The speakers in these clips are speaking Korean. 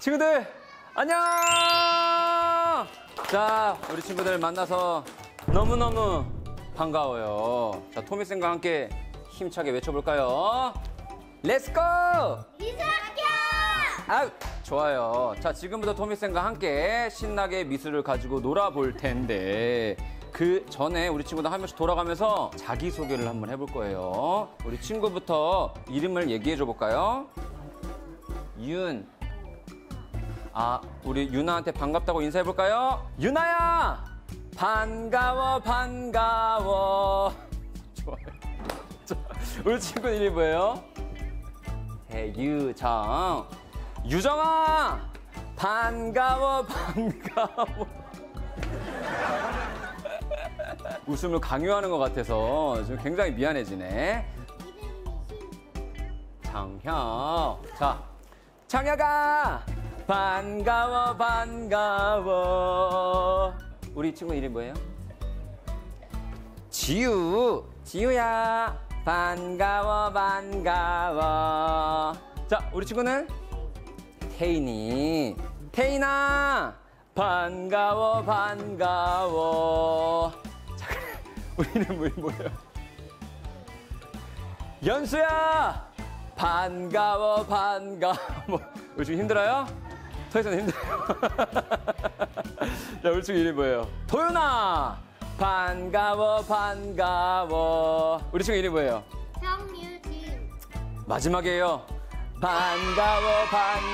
친구들 안녕! 자, 우리 친구들 만나서 너무너무 반가워요. 자, 토미쌤과 함께 힘차게 외쳐볼까요? 렛츠고! 미술학교! 아, 좋아요. 자, 지금부터 토미쌤과 함께 신나게 미술을 가지고 놀아볼 텐데 그 전에 우리 친구들 한 명씩 돌아가면서 자기소개를 한번 해볼 거예요. 우리 친구부터 이름을 얘기해 볼까요? 윤. 아, 우리 유나한테 반갑다고 인사해 볼까요? 유나야! 반가워, 반가워. 좋아요. 자, 우리 친구 이름이 뭐예요? 대유정. 유정아! 반가워, 반가워. 웃음을 강요하는 것 같아서 지금 굉장히 미안해지네. 장혁. 자, 장혁아! 반가워, 반가워. 우리 친구 이름 뭐예요? 지우. 지우야. 반가워, 반가워. 자, 우리 친구는 태인이. 태인아. 반가워, 반가워. 자, 우리 이름 뭐예요? 연수야. 반가워, 반가워. 우리 친구 힘들어요? 더 이상 힘들어요. 자, 우리 친구 이름이 뭐예요? 도윤아! 반가워, 반가워. 우리 친구 이름이 뭐예요? 정유진. 마지막이에요. 반가워,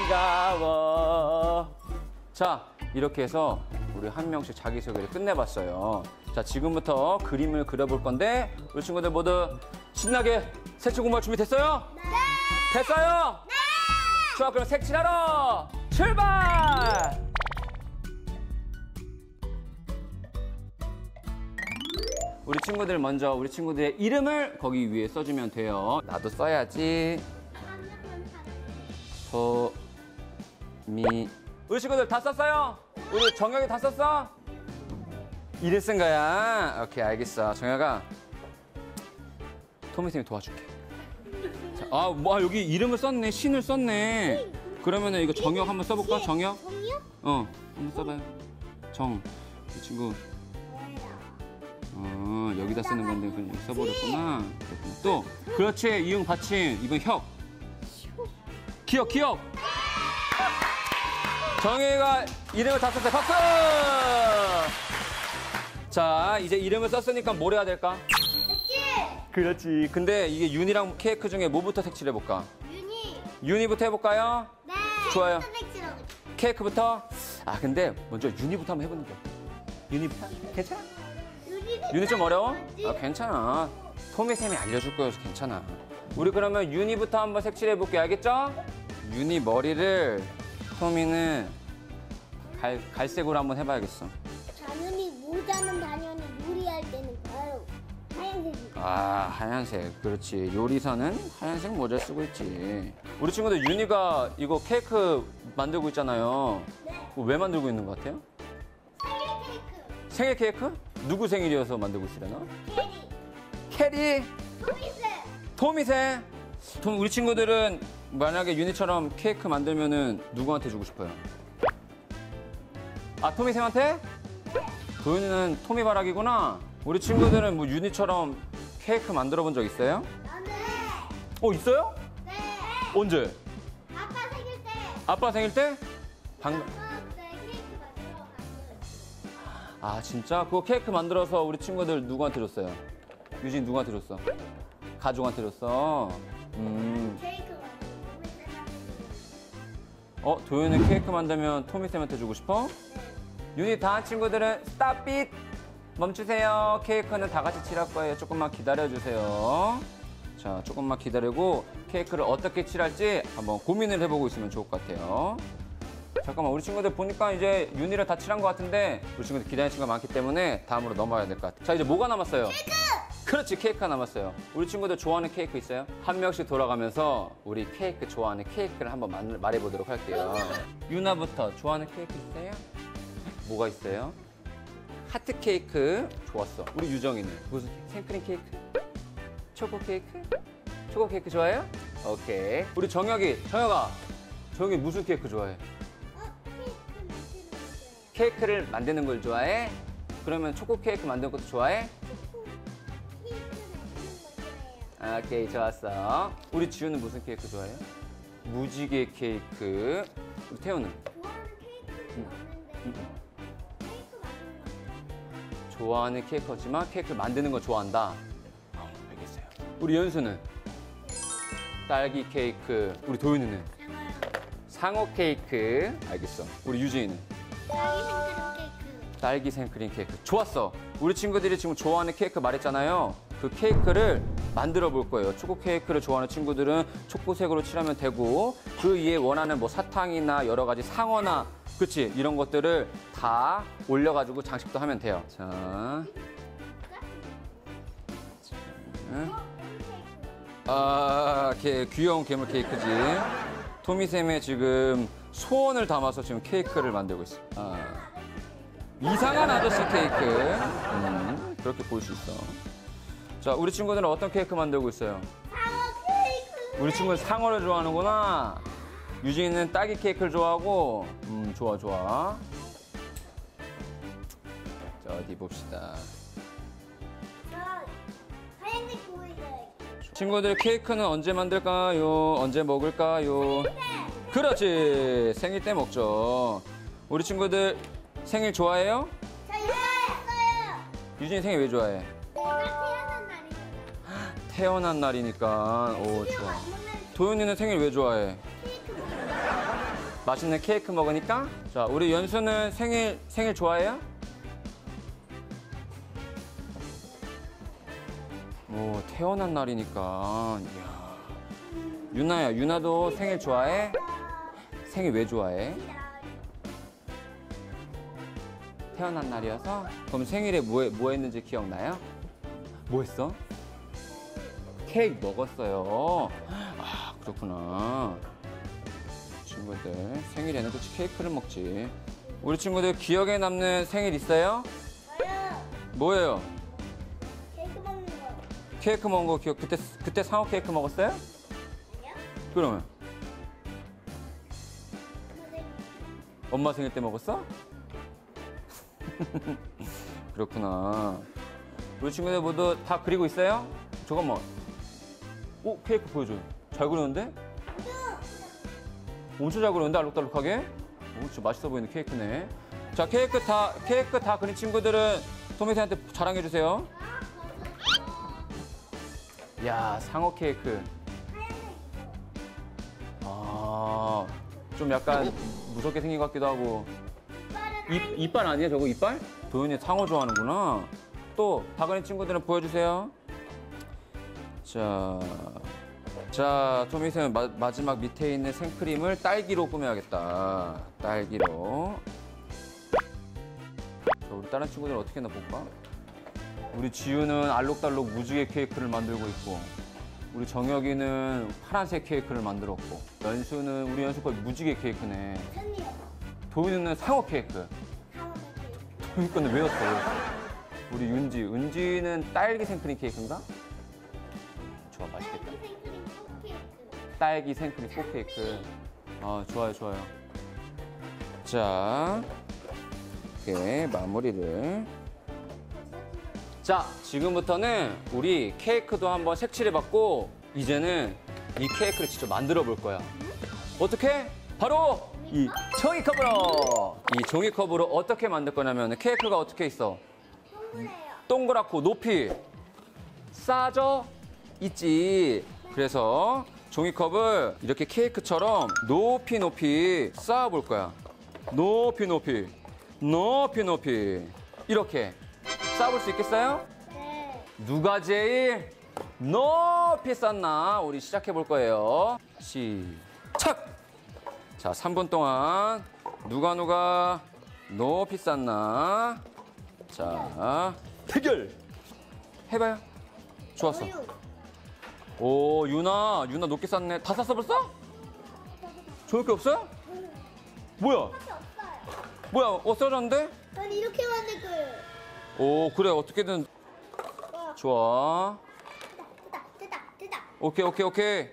반가워. 자, 이렇게 해서 우리 한 명씩 자기소개를 끝내봤어요. 자, 지금부터 그림을 그려볼 건데 우리 친구들 모두 신나게 색칠 공부할 준비 됐어요? 네! 됐어요? 네! 좋아, 그럼 색칠하러 출발! 우리 친구들 먼저 우리 친구들의 이름을 거기 위에 써주면 돼요. 나도 써야지. 토미. 우리 친구들 다 썼어요? 우리 정혁이 다 썼어? 이름 쓴 거야? 오케이, 알겠어. 정혁아, 토미쌤이 도와줄게. 자, 아, 뭐 여기 이름을 썼네. 신을 썼네. 그러면은 이거 정혁 한번 써볼까? 정혁? 정유? 한번 써봐요. 정. 이 친구. 여기다 쓰는 건데 그냥 써버렸구나. 그렇구나. 또, 그렇지. 이응 받침. 이번 혁. 기억, 기억. 정혁이가 이름을 다 썼어요. 박수! 자, 이제 이름을 썼으니까 뭘 해야 될까? 색칠! 그렇지. 근데 이게 윤이랑 케이크 중에 뭐부터 색칠해볼까? 윤희. 윤이부터 해볼까요? 네. 좋아요. 색칠하고. 케이크부터? 아, 근데 먼저 윤이부터 한번 해보는 게. 윤이부터? 괜찮아? 윤이 좀 어려워? 아, 괜찮아. 토미쌤이 알려줄 거여서 괜찮아. 우리 그러면 윤이부터 한번 색칠해볼게요. 알겠죠? 윤이 머리를 토미는 갈색으로 한번 해봐야겠어. 당연히 모자는 당연히 요리할 때는 바로 하얀색이. 아, 하얀색. 그렇지. 요리사는 하얀색 모자 쓰고 있지. 우리 친구들 윤이가 이거 케이크 만들고 있잖아요. 네. 왜 만들고 있는 것 같아요? 생일 케이크. 생일 케이크? 누구 생일이어서 만들고 있으려나? 캐리. 캐리? 토미쌤. 토미새? 우리 친구들은 만약에 윤이처럼 케이크 만들면은 누구한테 주고 싶어요? 아, 토미쌤한테? 도윤이는 토미바락이구나. 우리 친구들은 뭐 윤이처럼 케이크 만들어 본 적 있어요? 나는. 있어요? 네. 언제? 아빠 생일 때. 아빠 생일 때? 아빠 때 케이크 만들어 갔어요. 아, 진짜? 그거 케이크 만들어서 우리 친구들 누구한테 줬어요? 유진 누구한테 줬어? 가족한테 줬어. 케이크 만들어. 도윤이 케이크 만들면 토미쌤한테 주고 싶어? 윤희 다한 친구들은 스탑빗! 멈추세요. 케이크는 다 같이 칠할 거예요. 조금만 기다려주세요. 자, 조금만 기다리고 케이크를 어떻게 칠할지 한번 고민을 해보고 있으면 좋을 것 같아요. 잠깐만, 우리 친구들 보니까 이제 윤희를 다 칠한 것 같은데 우리 친구들 기다리는 친구가 많기 때문에 다음으로 넘어가야 될 것 같아요. 자, 이제 뭐가 남았어요? 케이크! 그렇지, 케이크가 남았어요. 우리 친구들 좋아하는 케이크 있어요? 한 명씩 돌아가면서 우리 케이크 좋아하는 케이크를 한번 말해보도록 할게요. 유나부터 좋아하는 케이크 있어요? 뭐가 있어요? 하트 케이크 좋았어. 우리 유정이는 무슨 케이크? 생크림 케이크? 초코 케이크? 초코 케이크 좋아해요? 오케이. 우리 정혁이, 정혁아, 정혁이 무슨 케이크 좋아해? 케이크를 만드는 걸 좋아해? 그러면 초코 케이크 만드는 것도 좋아해? 오케이, 좋았어. 우리 지우는 무슨 케이크 좋아해요? 무지개 케이크. 우리 태우는? 좋아하는 케이크지만 케이크를 만드는 거 좋아한다. 알겠어요. 우리 연수는? 딸기 케이크. 우리 도윤이는? 상어 케이크. 알겠어. 우리 유진이는? 딸기 생크림 케이크. 좋았어. 우리 친구들이 지금 좋아하는 케이크 말했잖아요. 그 케이크를 만들어 볼 거예요. 초코 케이크를 좋아하는 친구들은 초코색으로 칠하면 되고 그 위에 원하는 뭐 사탕이나 여러 가지 상어나 그치? 이런 것들을 다 올려가지고 장식도 하면 돼요. 자. 귀여운 괴물 케이크지. 토미쌤의 지금 소원을 담아서 지금 케이크를 만들고 있어. 이상한 아저씨 케이크. 그렇게 볼 수 있어. 자, 우리 친구들은 어떤 케이크 만들고 있어요? 상어 케이크. 우리 친구는 상어를 좋아하는구나. 유진이는 딸기 케이크를 좋아하고, 좋아, 좋아. 자, 어디 봅시다. 하얀색 보이죠? 친구들 케이크는 언제 만들까요? 언제 먹을까요? 그렇지. 생일 때 먹죠. 우리 친구들 생일 좋아해요? 저 이거 했어요. 유진이 생일 왜 좋아해? 내가 태어난 날이잖아. 태어난 날이니까. 오, 좋아. 도윤이는 생일 왜 좋아해? 맛있는 케이크 먹으니까? 자, 우리 연수는 생일 좋아해요? 오, 태어난 날이니까. 이야. 유나야, 유나도 생일 좋아해? 생일 왜 좋아해? 태어난 날이어서? 그럼 생일에 뭐 했는지 기억나요? 뭐 했어? 케이크 먹었어요. 아, 그렇구나. 친구들 생일에는 그치 케이크를 먹지. 우리 친구들 기억에 남는 생일 있어요? 저요. 뭐예요? 케이크 먹는 거. 케이크 먹은 거 기억 그때 상어 케이크 먹었어요? 아니요? 그러면 선생님. 엄마 생일 때 먹었어? 그렇구나. 우리 친구들 모두 다 그리고 있어요? 잠깐만. 오, 케이크 보여줘. 잘 그리는데? 엄청 잘 그리는데 알록달록하게? 오, 진짜 맛있어 보이는 케이크네. 자, 케이크 다 그린 친구들은 토미쌤한테 자랑해 주세요. 야, 상어 케이크. 아, 좀 약간 무섭게 생긴 것 같기도 하고. 이빨 아니야, 저거 이빨? 도윤이 상어 좋아하는구나. 또, 다 그린 친구들은 보여주세요. 자, 토미쌤은 마지막 밑에 있는 생크림을 딸기로 꾸며야겠다. 딸기로. 자, 우리 다른 친구들은 어떻게 했나 볼까? 우리 지우는 알록달록 무지개 케이크를 만들고 있고, 우리 정혁이는 파란색 케이크를 만들었고, 우리 연수 거의 무지개 케이크네. 선이요. 도윤이는 상어 케이크. 상어 케이크. 도윤이 거는 왜 넣었어? 우리 은지는 딸기 생크림 케이크인가? 좋아, 맛있겠다. 생크림 케이크. 딸기 생크림 포케이크. 아, 좋아요, 좋아요. 자, 이렇게 마무리를. 자, 지금부터는 우리 케이크도 한번 색칠해봤고, 이제는 이 케이크를 직접 만들어 볼 거야. 어떻게? 바로 이 종이컵으로! 이 종이컵으로 어떻게 만들 거냐면 케이크가 어떻게 있어? 동그래요. 동그랗고 높이 쌓아져 있지. 그래서 종이컵을 이렇게 케이크처럼 높이 쌓아볼 거야. 높이 이렇게 쌓아볼 수 있겠어요? 네. 누가 제일 높이 쌓나 우리 시작해 볼 거예요. 시작. 자, 3분 동안 누가 높이 쌓나. 자, 대결 해봐요. 좋았어. 우유. 오, 유나 높게 쌌네. 다 쌌어 벌써? 좋을 게 없어요? 뭐야? 밖에 없어요. 뭐야? 쓰러졌는데? 전 이렇게 만들 거예요. 오, 그래. 어떻게든 좋아. 됐다. 오케이.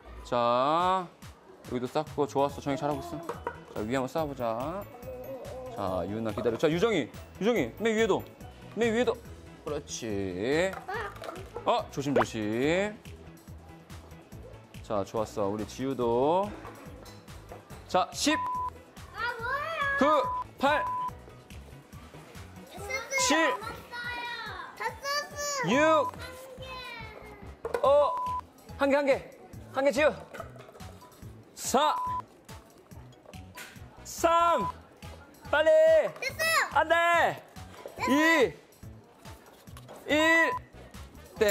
자, 여기도 쌓고 좋았어. 정이 잘하고 있어. 자, 위에 한번 쌓아보자. 자, 유나 기다려. 자, 유정이, 맨 위에도. 그렇지. 조심. 자, 좋았어. 우리 지우도. 자, 10, 아, 뭐예요? 9, 8, 7, 다 썼어. 6, 5, 한 개 지우. 4, 3, 빨리. 됐어요. 안 돼. 2, 1, 땡.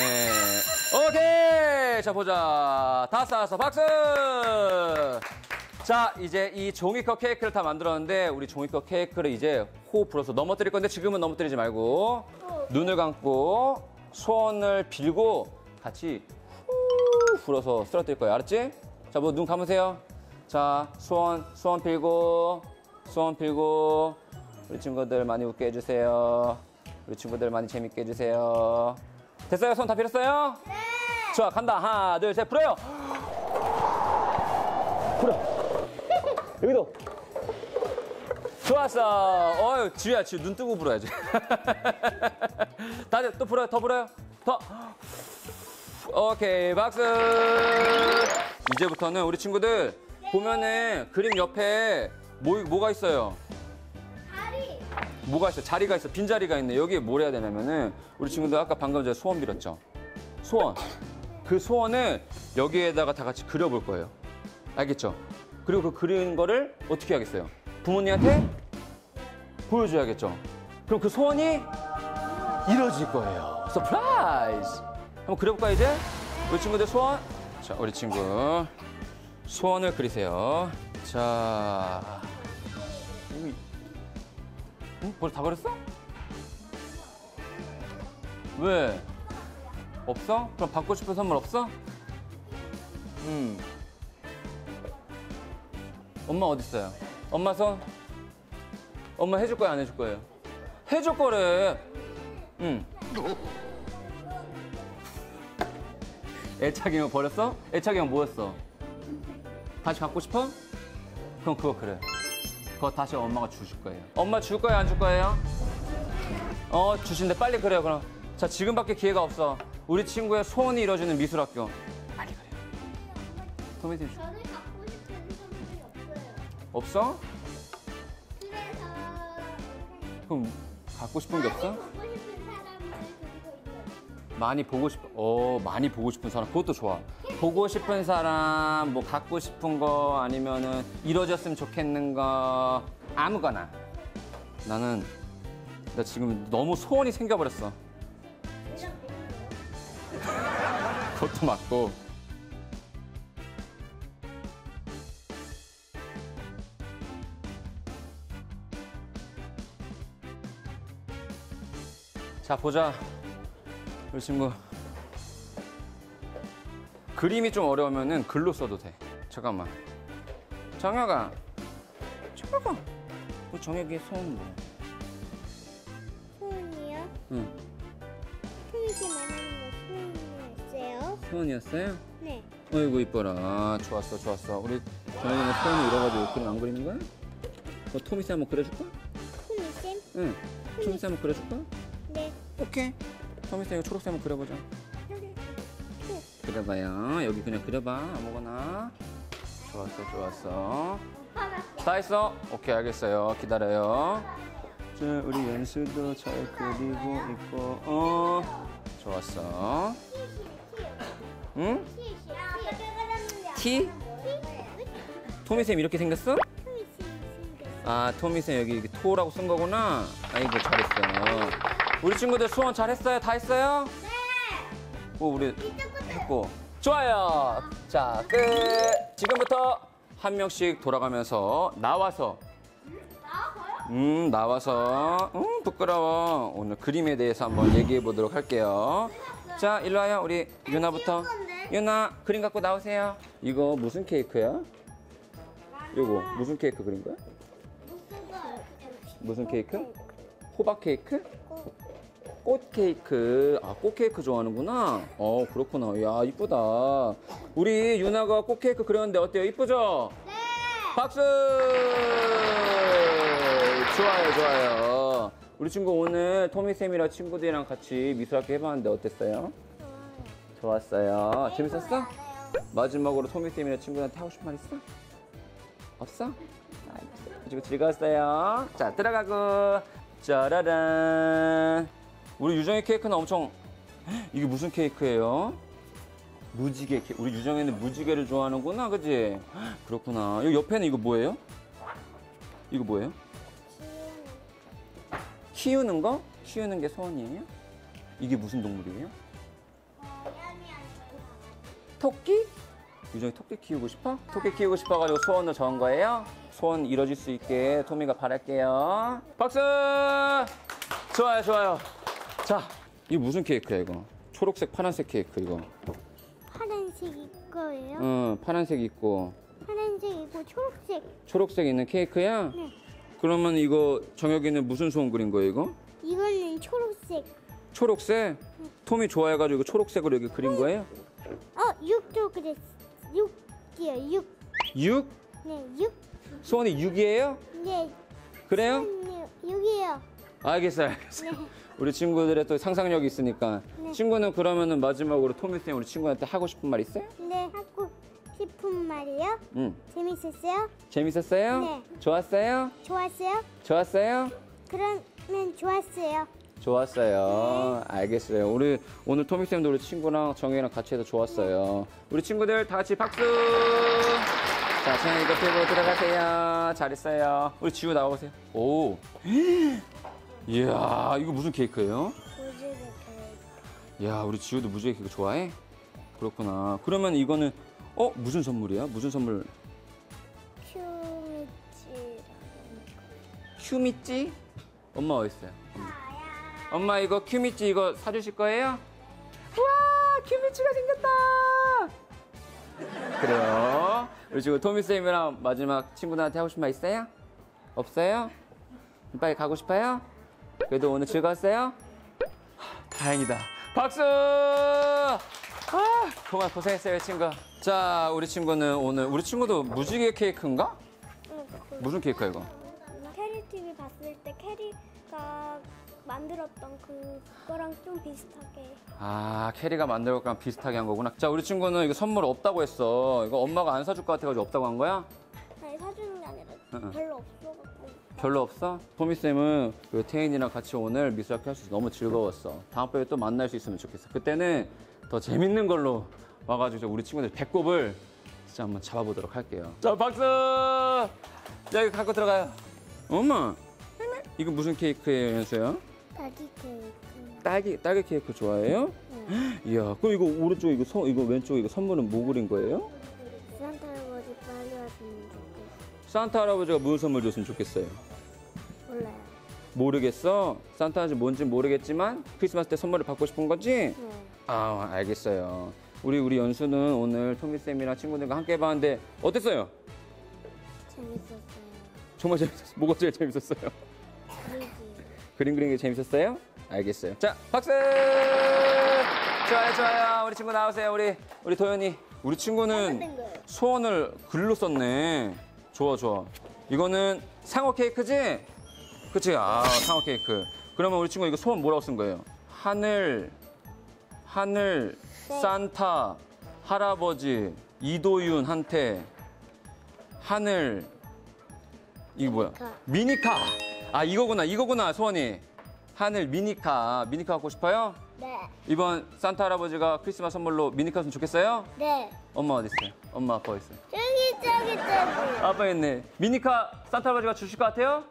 오케이. 자, 보자. 다 쌓았어. 박수. 자, 이제 이 종이컵 케이크를 다 만들었는데 우리 종이컵 케이크를 이제 호흡 불어서 넘어뜨릴 건데 지금은 넘어뜨리지 말고 눈을 감고 소원을 빌고 같이 후 불어서 쓰러뜨릴 거예요. 알았지? 자, 뭐 눈 감으세요. 자, 소원 빌고 우리 친구들 많이 웃게 해주세요. 우리 친구들 많이 재밌게 해주세요. 됐어요? 손 다 빌었어요? 네. 좋아, 간다. 하나, 둘, 셋, 불어요. 불어. 여기도. 좋았어. 지우야, 눈 뜨고 불어야지. 다들 또 불어요. 더 불어요. 더. 오케이, 박수. 이제부터는 우리 친구들 보면은 그림 옆에 뭐가 있어요? 다리. 뭐가 있어? 자리가 있어. 빈자리가 있네. 여기에 뭘 해야 되냐면은 우리 친구들 아까 방금 전에 소원 빌었죠? 소원. 그 소원을 여기에다가 다 같이 그려볼 거예요. 알겠죠? 그리고 그 그리는 거를 어떻게 하겠어요? 부모님한테 보여줘야겠죠? 그럼 그 소원이 이루어질 거예요. 서프라이즈! 한번 그려볼까요, 이제? 우리 친구들 소원? 자, 우리 친구 소원을 그리세요. 자, 여기. 응? 벌써 다 그렸어? 왜? 없어? 그럼 받고 싶은 선물 없어? 엄마 어디 있어요? 엄마 손? 엄마 해줄 거야, 안 해줄 거예요? 해줄 거래. 애착 인형 버렸어? 애착 인형 뭐였어? 다시 갖고 싶어? 그럼 그거 그래. 그거 다시 엄마가 주실 거예요. 엄마 줄 거예요, 안 줄 거예요? 주신대. 빨리 그래요, 그럼. 자, 지금밖에 기회가 없어. 우리 친구의 소원이 이루어지는 미술학교. 빨리 그래요. 토미팀 줄. 저는 갖고 싶은 선물이 없어요. 없어? 그래서 그럼 갖고 싶은 게 없어? 보고 싶은 사람을 그리고 있어요. 많이 보고 싶은 사람. 그것도 좋아. 보고 싶은 사람, 뭐 갖고 싶은 거 아니면은 이루어졌으면 좋겠는 거 아무거나. 나 지금 너무 소원이 생겨버렸어. 그것도 맞고. 자, 보자. 우리 친구. 그림이 좀 어려우면은 글로 써도 돼. 잠깐만. 정혁아. 우리 정혁이의 소원은 뭐야? 소원이요? 응. 토미씨 말하는 거 소원이었어요? 소원이었어요? 네. 어이구, 이뻐라. 좋았어. 우리 정혁이는 소원을 이뤄가지고 그림 안 그리는 거야? 토미씨 한번 그려줄까? 토미쌤? 응. 토미씨 한번 그려줄까? 네. 오케이. 토미씨 이거 초록색 한번 그려보자. 그려봐요. 여기 그냥 그려봐. 아무거나. 좋았어. 다 했어? 오케이, 알겠어요. 기다려요. 자, 우리 연수도 잘 그리고 있고. 좋았어. 응? 티? 토미쌤 이렇게 생겼어? 아, 토미쌤 여기 토라고 쓴 거구나. 아이고, 잘했어. 우리 친구들 소원 잘했어요? 다 했어요? 네. 우리 했고. 좋아요. 자, 끝. 지금부터 한 명씩 돌아가면서 나와서. 나와서. 부끄러워. 오늘 그림에 대해서 한번 얘기해 보도록 할게요. 자, 일로 와요. 우리 유나부터. 유나, 그림 갖고 나오세요. 이거 무슨 케이크야? 요거 무슨 케이크 그린 거야? 무슨 케이크? 호박 케이크? 꽃 케이크. 아, 꽃 케이크 좋아하는구나. 그렇구나. 야, 이쁘다. 우리 유나가 꽃 케이크 그렸는데 어때요? 이쁘죠? 네. 박수! 좋아요, 좋아요. 우리 친구 오늘 토미쌤이랑 친구들이랑 같이 미술학교 해봤는데 어땠어요? 좋았어요. 재밌었어? 마지막으로 토미쌤이랑 친구들한테 하고 싶은 말 있어? 없어? 알겠어. 그리고 즐거웠어요. 자, 들어가고. 짜라란. 우리 유정이 케이크는 엄청, 이게 무슨 케이크예요? 무지개 케이크. 우리 유정이는 무지개를 좋아하는구나, 그지? 그렇구나. 여기 옆에는 이거 뭐예요? 이거 뭐예요? 키우는 거? 키우는 게 소원이에요? 이게 무슨 동물이에요? 토끼? 유정이 토끼 키우고 싶어? 토끼 키우고 싶어가지고 소원을 적은 거예요? 소원 이뤄질 수 있게 토미가 바랄게요. 박수! 좋아요, 좋아요. 자, 이거 무슨 케이크야, 이거? 초록색, 파란색 케이크, 이거. 파란색 이거예요? 응, 파란색 있고. 파란색 있고 초록색. 초록색 있는 케이크야? 네. 그러면 이거 정혁이는 무슨 소원 그린 거예요, 이거? 이거는 초록색. 초록색? 톰이 좋아해가지고 이거 초록색으로 여기 그린 거예요? 6도 그랬어. 6이요, 6. 6? 네, 6. 소원이 6이에요? 네, 그래요? 6이요. 알겠어요, 알겠어요. 네. 우리 친구들의 또 상상력이 있으니까. 네. 친구는 그러면은 마지막으로 토미쌤 우리 친구한테 하고 싶은 말 있어요? 네, 하고 싶은 말이요. 응. 재밌었어요? 재밌었어요? 네. 좋았어요? 좋았어요? 좋았어요? 그러면 좋았어요. 좋았어요. 알겠어요. 우리 오늘 토미쌤도 우리 친구랑 정혜랑 같이 해서 좋았어요. 우리 친구들 다 같이 박수! 자, 정혜 이거 들고 들어가세요. 잘했어요. 우리 지우 나와보세요. 오. 이야, 이거 무슨 케이크예요? 야, 우리 지우도 무지개 케이크 좋아해? 그렇구나. 그러면 이거는 무슨 선물이야? 무슨 선물? 큐미찌? 엄마 어디 있어요? 엄마 이거 큐미찌 이거 사주실 거예요? 우와, 큐미찌가 생겼다. 그래요. 우리 지금 토미쌤이랑 마지막 친구들한테 하고 싶은 말 있어요? 없어요? 빨리 가고 싶어요? 그래도 오늘 즐거웠어요? 다행이다. 박수! 정말 고생했어요, 친구. 자, 우리 친구는 오늘, 우리 친구도 무지개 케이크인가? 무슨 케이크야, 이거? 캐리 TV 봤을 때 캐리가 만들었던 그거랑 좀 비슷하게. 아, 캐리가 만든 것랑 비슷하게 한 거구나. 자, 우리 친구는 이거 선물 없다고 했어. 이거 엄마가 안 사줄 것 같아가지고 없다고 한 거야? 아니, 사주는 게 아니라 별로 없어갖고. 별로 없어? 토미쌤은 그 태인이랑 같이 오늘 미술학교 할 수 있어서 너무 즐거웠어. 다음번에 또 만날 수 있으면 좋겠어. 그때는 더 재밌는 걸로 와가지고 우리 친구들 배꼽을 진짜 한번 잡아보도록 할게요. 자, 박수! 자, 이거 갖고 들어가요. 엄마, 이거 무슨 케이크예요, 현수야? 딸기 케이크. 딸기 케이크 좋아해요? 이야, 그럼 이거 오른쪽 이거 왼쪽 이거 선물은 뭐 그린 거예요? 산타 할아버지 빨리 왔으면 좋겠어. 산타 할아버지가 무슨 선물 줬으면 좋겠어요? 몰라요. 모르겠어? 산타 할아버지 뭔지 모르겠지만 크리스마스 때 선물을 받고 싶은 거지? 네. 아, 알겠어요. 우리 연수는 오늘 토미쌤이랑 친구들과 함께 해봤는데 어땠어요? 재밌었어요. 정말 재밌었어요. 뭐가 제일 재밌었어요? 그리지. 그림 그리는 게 재밌었어요? 알겠어요. 자, 박수! 좋아요, 좋아요. 우리 친구 나오세요. 우리 도현이. 우리 친구는 소원을 글로 썼네. 좋아, 좋아. 이거는 상어 케이크지? 그치? 아, 상어 케이크. 그러면 우리 친구 이거 소원 뭐라고 쓴 거예요? 하늘, 산타, 할아버지, 이도윤한테 하늘, 이게 뭐야? 미니카. 아, 이거구나, 소원이. 하늘 미니카 갖고 싶어요? 네. 이번 산타 할아버지가 크리스마스 선물로 미니카 줬으면 좋겠어요? 네. 엄마 어디 있어요? 엄마 아빠 어디 있어요? 저기. 아빠 있네. 미니카 산타 할아버지가 주실 것 같아요?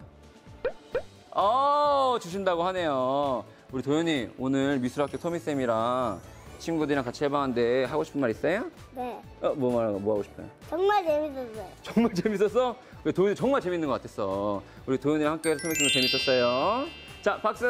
주신다고 하네요. 우리 도현이 오늘 미술학교 토미쌤이랑 친구들이랑 같이 해봤는데 하고 싶은 말 있어요? 네. 뭐 하고 싶어요? 정말 재밌었어요. 정말 재밌었어? 우리 도현이 정말 재밌는 것 같았어. 우리 도현이랑 함께해서 토미쌤도 재밌었어요. 자, 박수!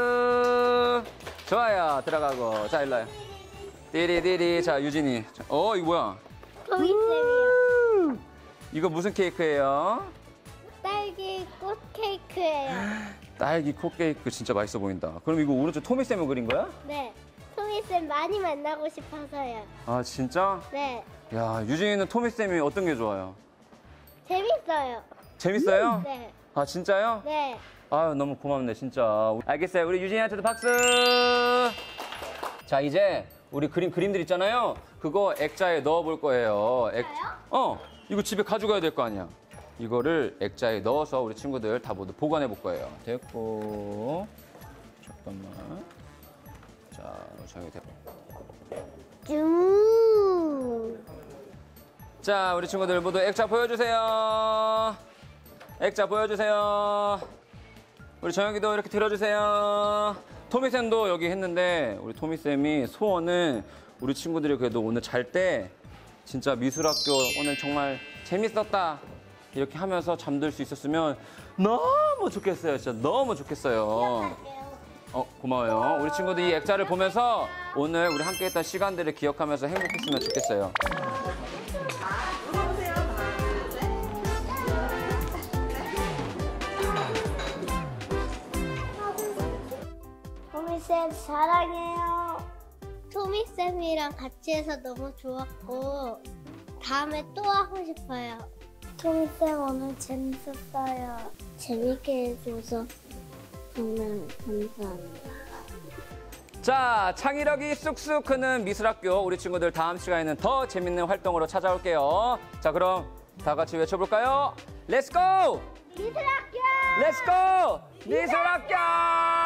좋아요. 들어가고. 자, 일로 와요. 띠리띠리. 자, 유진이. 이거 뭐야? 토미쌤이요. 이거 무슨 케이크예요? 딸기 꽃 케이크예요. 딸기 코 케이크 진짜 맛있어 보인다. 그럼 이거 오른쪽 토미쌤을 그린 거야? 네. 토미쌤 많이 만나고 싶어서요. 아, 진짜? 네. 야, 유진이는 토미쌤이 어떤 게 좋아요? 재밌어요. 재밌어요? 네. 아, 진짜요? 네. 아유, 너무 고맙네, 진짜. 알겠어요. 우리 유진이한테도 박수! 자, 이제 우리 그림들 있잖아요. 그거 액자에 넣어볼 거예요. 이거 집에 가져가야 될 거 아니야. 이거를 액자에 넣어서 우리 친구들 다 모두 보관해 볼 거예요. 됐고. 잠깐만. 자, 저기 됐고. 자, 우리 친구들 모두 액자 보여주세요. 액자 보여주세요. 우리 정혁이도 이렇게 들어주세요. 토미쌤도 여기 했는데 우리 토미쌤이 소원은 우리 친구들이 그래도 오늘 잘 때 진짜 미술학교 오늘 정말 재밌었다 이렇게 하면서 잠들 수 있었으면 너무 좋겠어요. 진짜 너무 좋겠어요. 고마워요. 우리 친구들 이 액자를 보면서 오늘 우리 함께 했던 시간들을 기억하면서 행복했으면 좋겠어요. 토미쌤 사랑해요. 토미쌤이랑 같이 해서 너무 좋았고 다음에 또 하고 싶어요. 토미쌤 오늘 재밌었어요. 재밌게 해줘서 정말 감사합니다. 자, 창의력이 쑥쑥 크는 미술학교 우리 친구들 다음 시간에는 더 재밌는 활동으로 찾아올게요. 자, 그럼 다 같이 외쳐볼까요? 렛츠고! 미술학교! 렛츠고! 미술학교!